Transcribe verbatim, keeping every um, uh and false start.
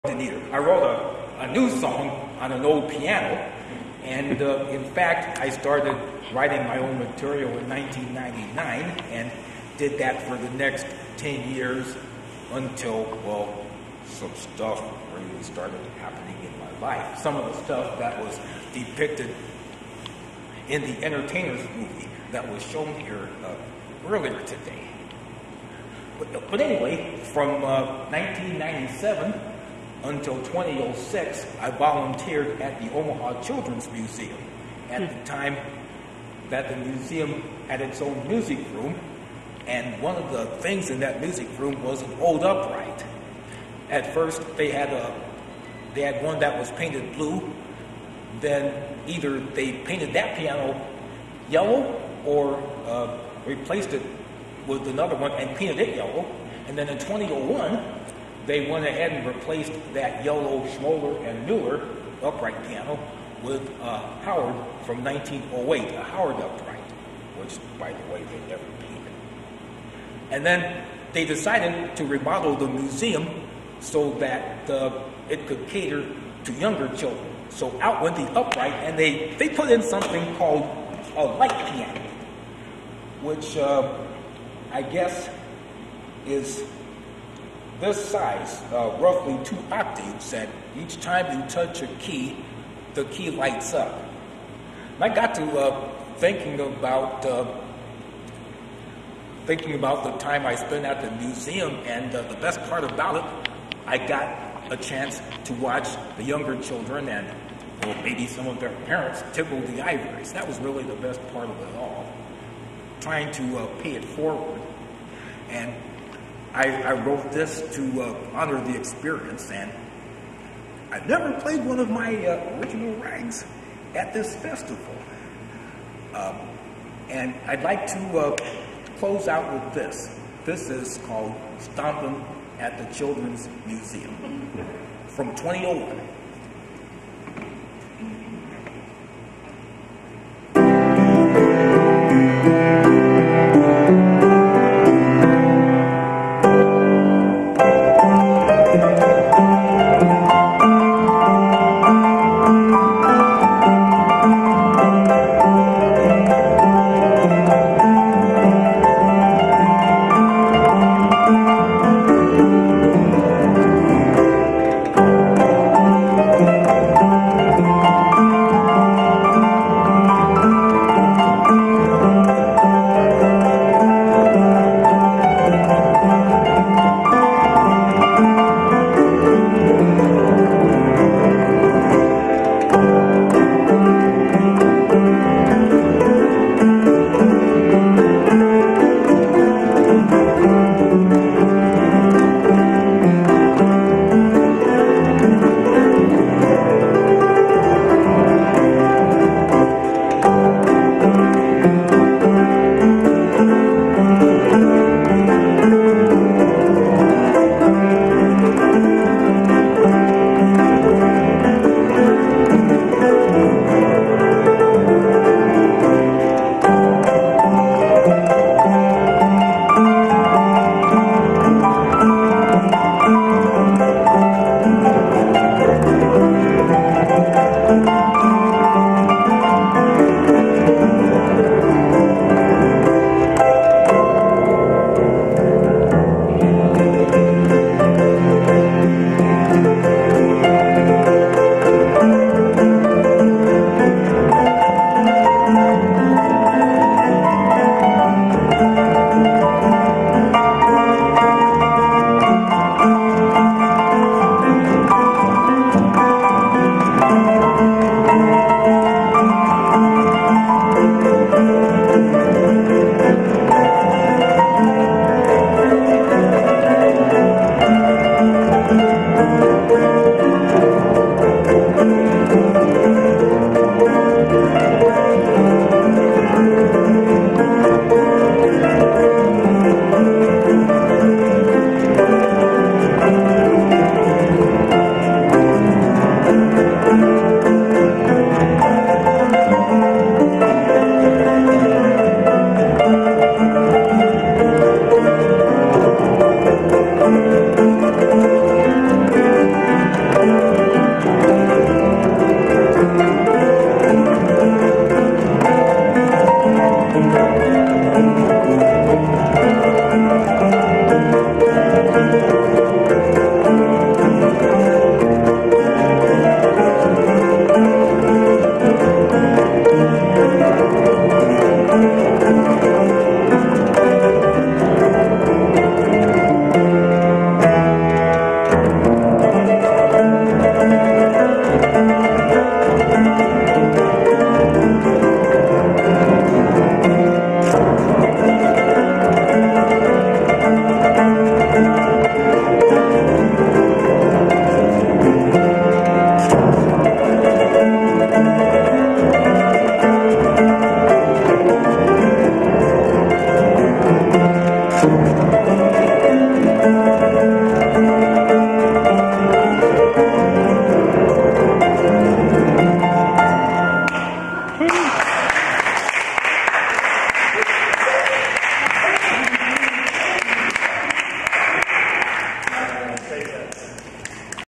Either. I wrote a, a new song on an old piano, and uh, in fact, I started writing my own material in nineteen ninety-nine and did that for the next ten years until, well, some stuff really started happening in my life. Some of the stuff that was depicted in the Entertainers movie that was shown here uh, earlier today. But, but anyway, from uh, nineteen ninety-seven until twenty oh six, I volunteered at the Omaha Children's Museum at the time that the museum had its own music room, and one of the things in that music room was an old upright. At first, they had a they had one that was painted blue. Then either they painted that piano yellow or uh, replaced it with another one and painted it yellow. And then in twenty oh one, they went ahead and replaced that yellow Schmoller and Mueller upright piano with uh, Howard from nineteen oh eight, a Howard upright, which, by the way, they never painted. And then they decided to remodel the museum so that uh, it could cater to younger children. So out went the upright, and they, they put in something called a light piano, which uh, I guess is this size, uh, roughly two octaves, and each time you touch a key, the key lights up. And I got to uh, thinking about uh, thinking about the time I spent at the museum, and uh, the best part about it, I got a chance to watch the younger children and, well, maybe some of their parents tickle the ivories. That was really the best part of it all. Trying to uh, pay it forward. And I, I wrote this to uh, honor the experience, and I've never played one of my uh, original rags at this festival. Um, and I'd like to uh, close out with this. This is called Stompin' at the Children's Museum from twenty oh one.